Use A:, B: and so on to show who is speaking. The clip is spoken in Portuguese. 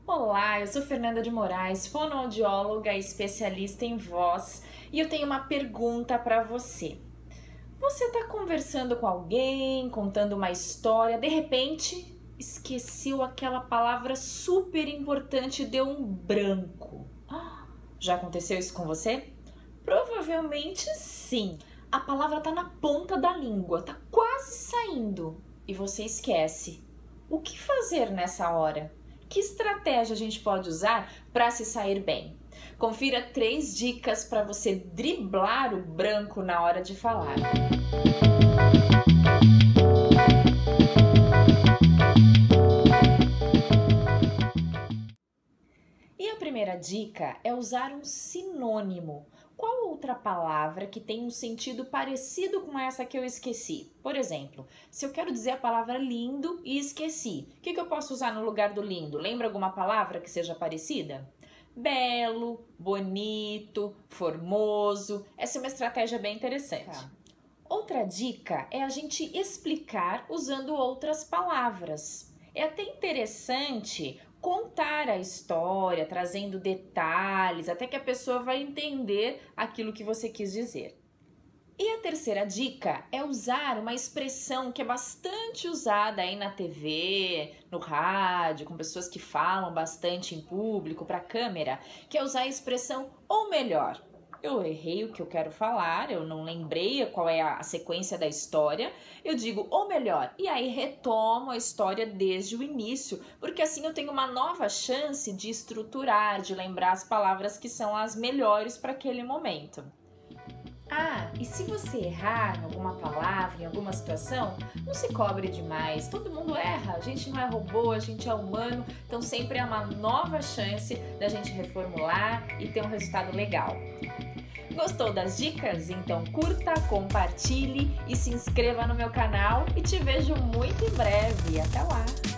A: Olá, eu sou Fernanda de Moraes, fonoaudióloga e especialista em voz, e eu tenho uma pergunta para você. Você está conversando com alguém, contando uma história, de repente esqueceu aquela palavra super importante e deu um branco. Já aconteceu isso com você? Provavelmente sim. A palavra está na ponta da língua, está quase saindo e você esquece. O que fazer nessa hora? Que estratégia a gente pode usar para se sair bem? Confira 3 dicas para você driblar o branco na hora de falar. E a primeira dica é usar um sinônimo. Qual outra palavra que tem um sentido parecido com essa que eu esqueci? Por exemplo, se eu quero dizer a palavra lindo e esqueci, o que eu posso usar no lugar do lindo? Lembra alguma palavra que seja parecida? Belo, bonito, formoso. Essa é uma estratégia bem interessante. Tá. Outra dica é a gente explicar usando outras palavras. É até interessante contar a história, trazendo detalhes, até que a pessoa vai entender aquilo que você quis dizer. E a terceira dica é usar uma expressão que é bastante usada aí na TV, no rádio, com pessoas que falam bastante em público, para a câmera, que é usar a expressão ou melhor. Eu errei o que eu quero falar, eu não lembrei qual é a sequência da história, eu digo ou melhor, e aí retomo a história desde o início, porque assim eu tenho uma nova chance de estruturar, de lembrar as palavras que são as melhores para aquele momento. E se você errar em alguma palavra, em alguma situação, não se cobre demais, todo mundo erra, a gente não é robô, a gente é humano, então sempre é uma nova chance da gente reformular e ter um resultado legal. Gostou das dicas? Então curta, compartilhe e se inscreva no meu canal e te vejo muito em breve. Até lá!